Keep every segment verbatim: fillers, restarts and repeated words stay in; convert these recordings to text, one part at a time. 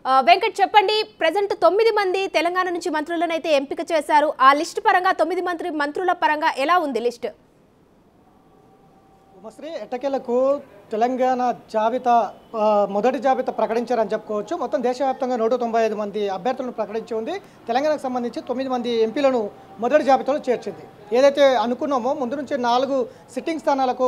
వెంకట్ చెప్పండి, ప్రెజెంట్ తొమ్మిది మంది తెలంగాణ నుంచి మంత్రులను అయితే ఎంపిక చేశారు. ఆ లిస్ట్ పరంగా తొమ్మిది మంత్రి మంత్రుల పరంగా ఎలా ఉంది లిస్ట్? ఉమశ్రీ, ఎట్టకేలకు తెలంగాణ జాబితా మొదటి జాబితా ప్రకటించారని చెప్పుకోవచ్చు. మొత్తం దేశవ్యాప్తంగా నూట తొంభై ఐదు మంది అభ్యర్థులను ప్రకటించి ఉంది. తెలంగాణకు సంబంధించి తొమ్మిది మంది ఎంపీలను మొదటి జాబితాలో చేర్చింది. ఏదైతే అనుకున్నామో ముందు నుంచి నాలుగు సిట్టింగ్ స్థానాలకు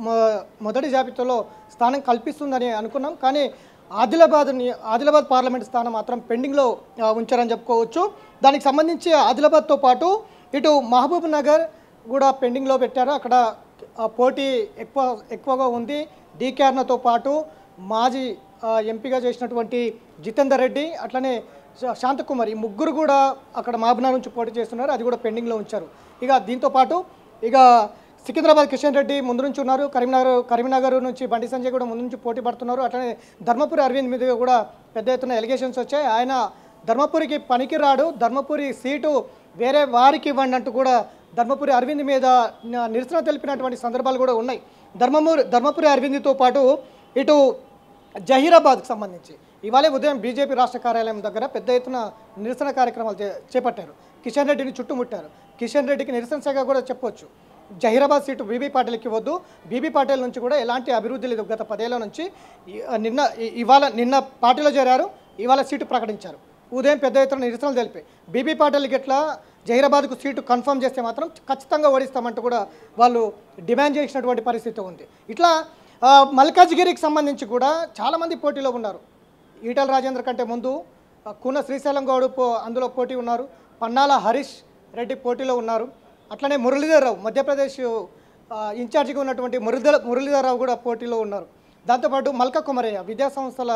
మొదటి జాబితాలో స్థానం కల్పిస్తుందని అనుకున్నాం. కానీ ఆదిలాబాద్ ఆదిలాబాద్ పార్లమెంట్ స్థానం మాత్రం పెండింగ్లో ఉంచారని చెప్పుకోవచ్చు. దానికి సంబంధించి ఆదిలాబాద్తో పాటు ఇటు మహబూబ్ నగర్ కూడా పెండింగ్లో పెట్టారు. అక్కడ పోటీ ఎక్కువ ఎక్కువగా ఉంది. డీకేఆర్నతో పాటు మాజీ ఎంపీగా చేసినటువంటి జితేందర్ రెడ్డి, అట్లనే శాంతకుమార్, ఈ ముగ్గురు కూడా అక్కడ మహబూబ్నగర్ నుంచి పోటీ చేస్తున్నారు. అది కూడా పెండింగ్లో ఉంచారు. ఇక దీంతో పాటు ఇక సికింద్రాబాద్ కిషన్ రెడ్డి ముందు నుంచి ఉన్నారు. కరీంనగర్ కరీంనగర్ నుంచి బండి సంజయ్ కూడా ముందు నుంచి పోటీ పడుతున్నారు. అట్లనే ధర్మపురి అరవింద్ మీద కూడా పెద్ద ఎత్తున ఎలిగేషన్స్ వచ్చాయి. ఆయన ధర్మపురికి పనికి రాడు, ధర్మపురి సీటు వేరే వారికి ఇవ్వండి అంటూ కూడా ధర్మపురి అరవింద్ మీద నిరసన తెలిపినటువంటి సందర్భాలు కూడా ఉన్నాయి. ధర్మపురి ధర్మపురి అరవింద్తో పాటు ఇటు జహీరాబాద్కు సంబంధించి ఇవాళ ఉదయం బీజేపీ రాష్ట్ర కార్యాలయం దగ్గర పెద్ద ఎత్తున నిరసన కార్యక్రమాలు చేపట్టారు. కిషన్ రెడ్డిని చుట్టుముట్టారు. కిషన్ రెడ్డికి నిరసన శాఖ కూడా చెప్పొచ్చు. జహీరాబాద్ సీటు బీబీ పాటిల్కి ఇవ్వద్దు, బీబీ పాటిల్ నుంచి కూడా ఎలాంటి అభివృద్ధి లేదు. గత పదేళ్ల నుంచి నిన్న ఇవాళ నిన్న పార్టీలో చేరారు, ఇవాళ సీటు ప్రకటించారు. ఉదయం పెద్ద ఎత్తున నిరసనలు తెలిపి బీబీ పాటిల్కి ఎట్లా జహీరాబాద్కు సీటు కన్ఫర్మ్ చేస్తే మాత్రం ఖచ్చితంగా ఓడిస్తామంటూ కూడా వాళ్ళు డిమాండ్ చేసినటువంటి పరిస్థితి ఉంది. ఇట్లా మల్కాజ్గిరికి సంబంధించి కూడా చాలామంది పోటీలో ఉన్నారు. ఈటల రాజేందర్ కంటే ముందు కూన శ్రీశైలం గౌడ్ పో అందులో పోటీ ఉన్నారు. పన్నాల హరీష్ రెడ్డి పోటీలో ఉన్నారు. అట్లనే మురళీధర్ రావు, మధ్యప్రదేశ్ ఇన్ఛార్జిగా ఉన్నటువంటి మురళీధర్ మురళీధర్ రావు కూడా పోటీలో ఉన్నారు. దాంతోపాటు మల్కా కుమరయ్య, విద్యా సంస్థల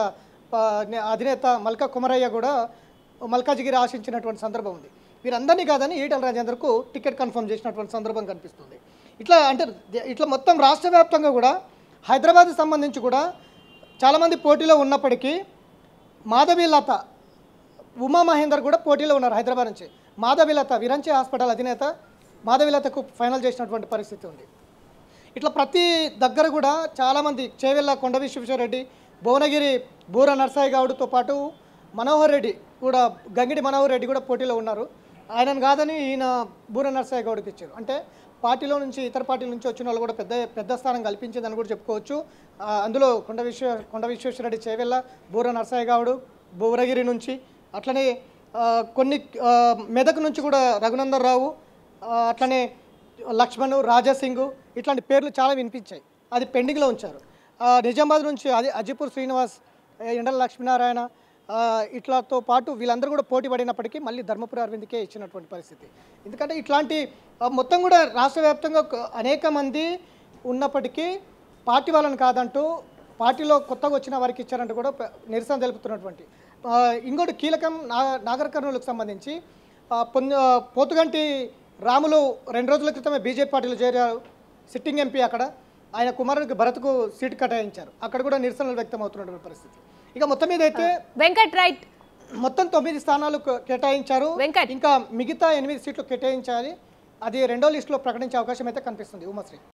అధినేత మల్కా కుమరయ్య కూడా మల్కాజ్గిరి ఆశించినటువంటి సందర్భం ఉంది. వీరందరినీ కాదని ఈటల రాజేందర్కు టికెట్ కన్ఫర్మ్ చేసినటువంటి సందర్భం కనిపిస్తుంది. ఇట్లా అంటే ఇట్లా మొత్తం రాష్ట్ర వ్యాప్తంగా కూడా హైదరాబాద్కి సంబంధించి కూడా చాలామంది పోటీలో ఉన్నప్పటికీ మాధవీలత, ఉమా మహేందర్ కూడా పోటీలో ఉన్నారు. హైదరాబాద్ నుంచి మాధవీలత, విరంచి హాస్పిటల్ అధినేత మాధవీలతకు ఫైనల్ చేసినటువంటి పరిస్థితి ఉంది. ఇట్లా ప్రతి దగ్గర కూడా చాలామంది చేవెళ్ళ కొండ విశ్వేశ్వరరెడ్డి, భువనగిరి బూర నర్సాయి గౌడ్తో పాటు మనోహర్ రెడ్డి కూడా, గంగిడి మనోహర్ రెడ్డి కూడా పోటీలో ఉన్నారు. ఆయనను కాదని ఈయన బూర నర్సాయి గౌడ్కి ఇచ్చారు. అంటే పార్టీలో నుంచి ఇతర పార్టీల నుంచి వచ్చిన వాళ్ళు కూడా పెద్ద పెద్ద స్థానం కల్పించిందని కూడా చెప్పుకోవచ్చు. అందులో కొండ విశ్వ కొండ విశ్వేశ్వరరెడ్డి చేవెళ్ళ, బూర నర్సాయి గౌడ్ భువనగిరి నుంచి, అట్లనే కొన్ని మెదక్ నుంచి కూడా రఘునందన్ రావు, అట్లనే లక్ష్మణ్, రాజాసింగ్, ఇట్లాంటి పేర్లు చాలా వినిపించాయి. అది పెండింగ్లో ఉంచారు. నిజామాబాద్ నుంచి అది అజిపూర్ శ్రీనివాస్, ఎండల లక్ష్మీనారాయణ, ఇట్లాతో పాటు వీళ్ళందరూ కూడా పోటీ పడినప్పటికీ మళ్ళీ ధర్మపురి అరవింద్కే ఇచ్చినటువంటి పరిస్థితి. ఎందుకంటే ఇట్లాంటి మొత్తం కూడా రాష్ట్ర వ్యాప్తంగా అనేక మంది ఉన్నప్పటికీ పార్టీ వాళ్ళని కాదంటూ పార్టీలో కొత్తగా వచ్చిన వారికి ఇచ్చారంటూ కూడా నిరసన తెలుపుతున్నటువంటి. ఇంకోటి కీలకం నాగర్ కర్నూలుకు సంబంధించి పోతుగంటి రాములు రెండు రోజుల క్రితమే బీజేపీ పార్టీలో చేరారు. సిట్టింగ్ ఎంపీ అక్కడ ఆయన కుమారుడికి భరత్కు సీటు కేటాయించారు. అక్కడ కూడా నిరసనలు వ్యక్తం అవుతున్నటువంటి పరిస్థితి. ఇక మొత్తం మీద అయితే వెంకట్ రైట్ మొత్తం తొమ్మిది స్థానాలు కేటాయించారు. ఇంకా మిగతా ఎనిమిది సీట్లు కేటాయించాలి. అది రెండో లిస్టులో ప్రకటించే అవకాశం అయితే కనిపిస్తుంది. ఉమశ్రీ.